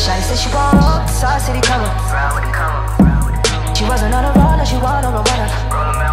Shawty said she want up, South City come up. She wasn't on a run, now she want on a runner.